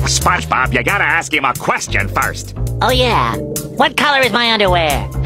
SpongeBob, you gotta ask him a question first. Oh yeah, what color is my underwear?